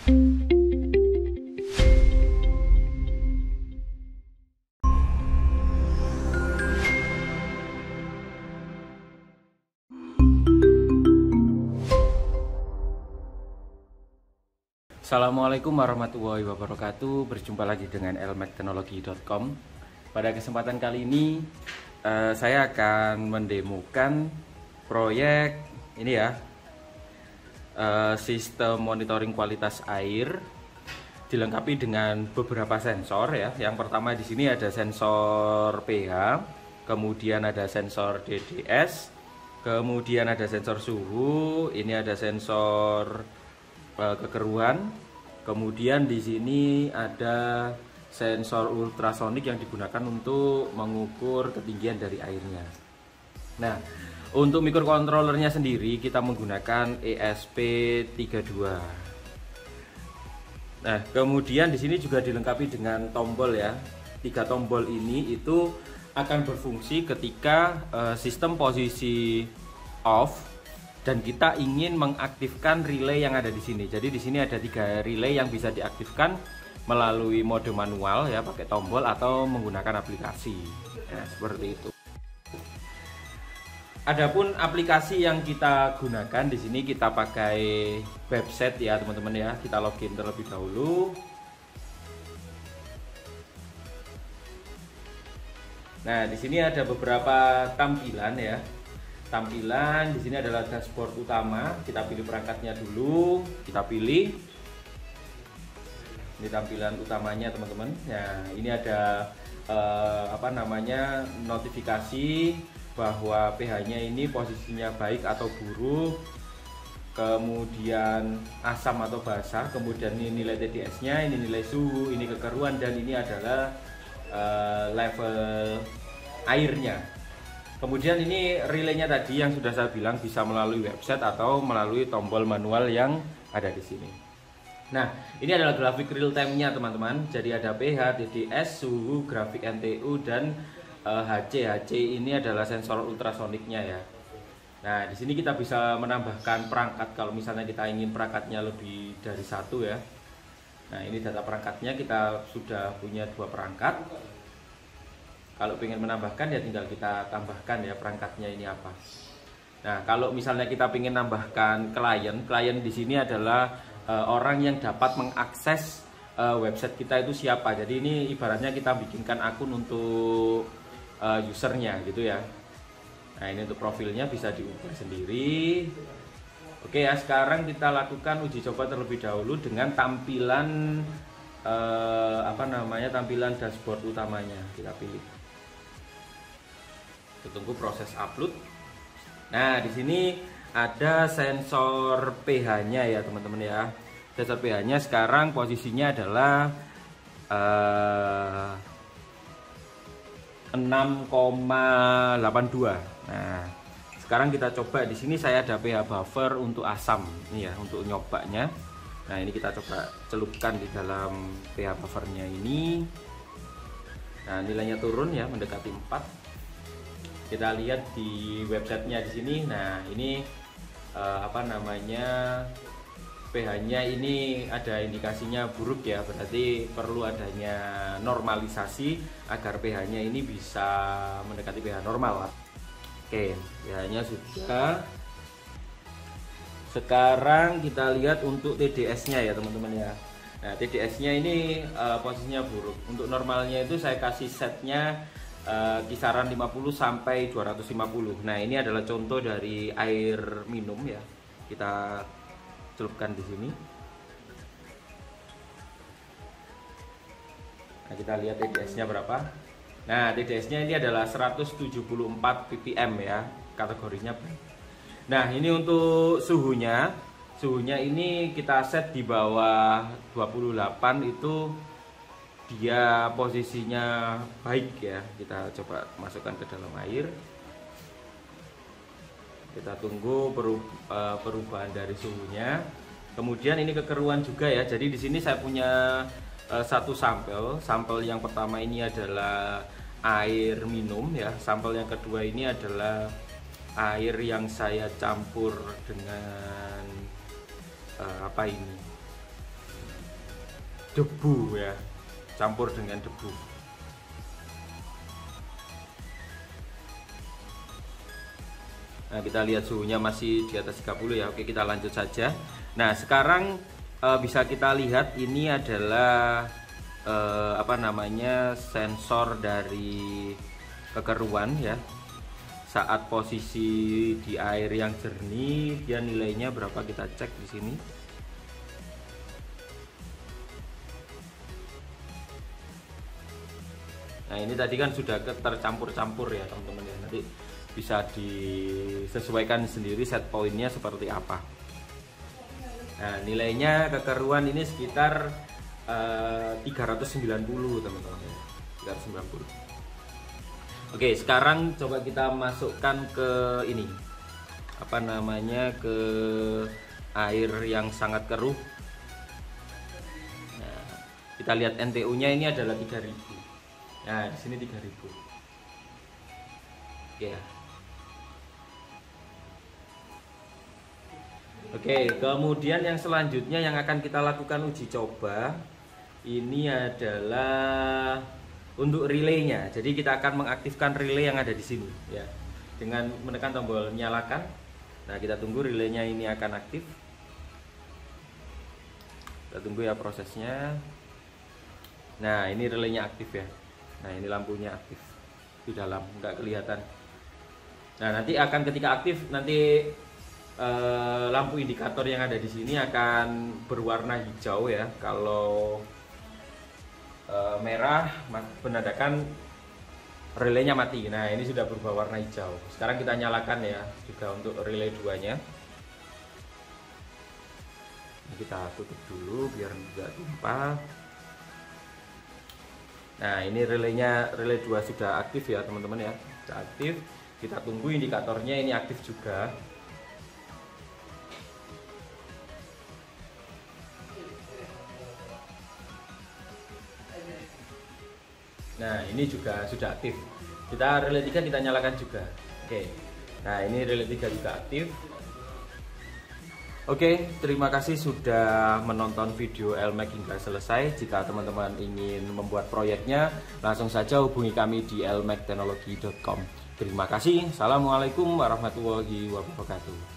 Assalamualaikum warahmatullahi wabarakatuh. Berjumpa lagi dengan elmekteknologi.com. Pada kesempatan kali ini saya akan mendemokan proyek ini ya, sistem monitoring kualitas air dilengkapi dengan beberapa sensor ya. Yang pertama di sini ada sensor pH, kemudian ada sensor DDS, kemudian ada sensor suhu, ini ada sensor kekeruan, kemudian di sini ada sensor ultrasonik yang digunakan untuk mengukur ketinggian dari airnya. Nah, untuk microcontrollernya sendiri kita menggunakan ESP32. Nah, kemudian di sini juga dilengkapi dengan tombol ya. 3 tombol ini itu akan berfungsi ketika sistem posisi off dan kita ingin mengaktifkan relay yang ada di sini. Jadi di sini ada 3 relay yang bisa diaktifkan melalui mode manual ya, pakai tombol atau menggunakan aplikasi. Ya, seperti itu. Adapun aplikasi yang kita gunakan di sini kita pakai website ya teman-teman ya. Kita login terlebih dahulu. Nah, di sini ada beberapa tampilan ya. Tampilan di sini adalah dashboard utama. Kita pilih perangkatnya dulu, kita pilih. Ini tampilan utamanya teman-teman. Nah, ini ada notifikasi bahwa pH-nya ini posisinya baik atau buruk. Kemudian asam atau basah, kemudian ini nilai TDS-nya, ini nilai suhu, ini kekeruan, dan ini adalah level airnya. Kemudian ini relaynya tadi yang sudah saya bilang bisa melalui website atau melalui tombol manual yang ada di sini. Nah, ini adalah grafik real time-nya teman-teman. Jadi ada pH, TDS, suhu, grafik NTU, dan HC. HC ini adalah sensor ultrasoniknya ya. Nah, di sini kita bisa menambahkan perangkat kalau misalnya kita ingin perangkatnya lebih dari 1 ya. Nah, ini data perangkatnya, kita sudah punya 2 perangkat. Kalau ingin menambahkan ya tinggal kita tambahkan ya perangkatnya ini apa. Nah, kalau misalnya kita ingin nambahkan klien di sini adalah orang yang dapat mengakses website kita itu siapa. Jadi ini ibaratnya kita bikinkan akun untuk usernya gitu ya. Nah, ini untuk profilnya bisa diubah sendiri. Oke ya, sekarang kita lakukan uji coba terlebih dahulu dengan tampilan tampilan dashboard utamanya. Kita pilih. Kita tunggu proses upload. Nah, di sini ada sensor pH-nya ya teman-teman ya. Sensor pH-nya sekarang posisinya adalah 6,82. Nah, sekarang kita coba. Di sini saya ada pH buffer untuk asam ini ya, untuk nyobanya. Nah, ini kita coba celupkan di dalam pH buffernya ini. Nah, nilainya turun ya, mendekati 4. Kita lihat di websitenya di sini. Nah, ini pH-nya ini ada indikasinya buruk ya, berarti perlu adanya normalisasi agar pH-nya ini bisa mendekati pH normal. Oke, pH-nya sudah. Sekarang kita lihat untuk TDS-nya ya teman-teman ya. Nah, TDS-nya ini posisinya buruk. Untuk normalnya itu saya kasih setnya kisaran 50 sampai 250. Nah, ini adalah contoh dari air minum ya. Kita celupkan di sini. Nah, kita lihat TDS-nya berapa. Nah, TDS-nya ini adalah 174 ppm ya, kategorinya baik. Nah, ini untuk suhunya. Suhunya ini kita set di bawah 28, itu dia posisinya baik ya. Kita coba masukkan ke dalam air. Kita tunggu perubahan dari suhunya. Kemudian ini kekeruan juga ya. Jadi di sini saya punya satu sampel. Sampel yang pertama ini adalah air minum ya. Sampel yang kedua ini adalah air yang saya campur dengan debu ya, campur dengan debu. Nah, kita lihat suhunya masih di atas 30 ya. Oke, kita lanjut saja. Nah, sekarang bisa kita lihat ini adalah sensor dari kekeruan ya. Saat posisi di air yang jernih, dia nilainya berapa, kita cek di sini. Nah, ini tadi kan sudah tercampur-campur ya teman-teman ya. Nanti bisa disesuaikan sendiri set pointnya seperti apa. Nah, nilainya kekeruan ini sekitar 390 teman-teman ya. 390. Oke, sekarang coba kita masukkan ke ini, ke air yang sangat keruh. Nah, kita lihat NTU-nya ini adalah 3000. Nah, di sini 3000. Oke. Oke, kemudian yang selanjutnya yang akan kita lakukan uji coba ini adalah untuk relaynya. Jadi kita akan mengaktifkan relay yang ada di sini ya. Dengan menekan tombol nyalakan. Nah, kita tunggu relaynya ini akan aktif. Kita tunggu ya prosesnya. Nah, ini relaynya aktif ya. Nah, ini lampunya aktif di dalam, nggak kelihatan. Nah, nanti akan ketika aktif nanti lampu indikator yang ada di sini akan berwarna hijau ya. Kalau merah menandakan relaynya mati. Nah, ini sudah berubah warna hijau. Sekarang kita nyalakan ya juga untuk relay 2-nya. Kita tutup dulu biar tidak tumpah. Nah, ini relay 2 sudah aktif ya teman-teman ya. Sudah aktif. Kita tunggu indikatornya ini aktif juga. Nah, ini juga sudah aktif. Kita relay 3 kita nyalakan juga. Oke. Nah, ini relay 3 juga aktif. Oke, terima kasih sudah menonton video LMAX hingga selesai. Jika teman-teman ingin membuat proyeknya, langsung saja hubungi kami di lmaxteknologi.com. Terima kasih. Assalamualaikum warahmatullahi wabarakatuh.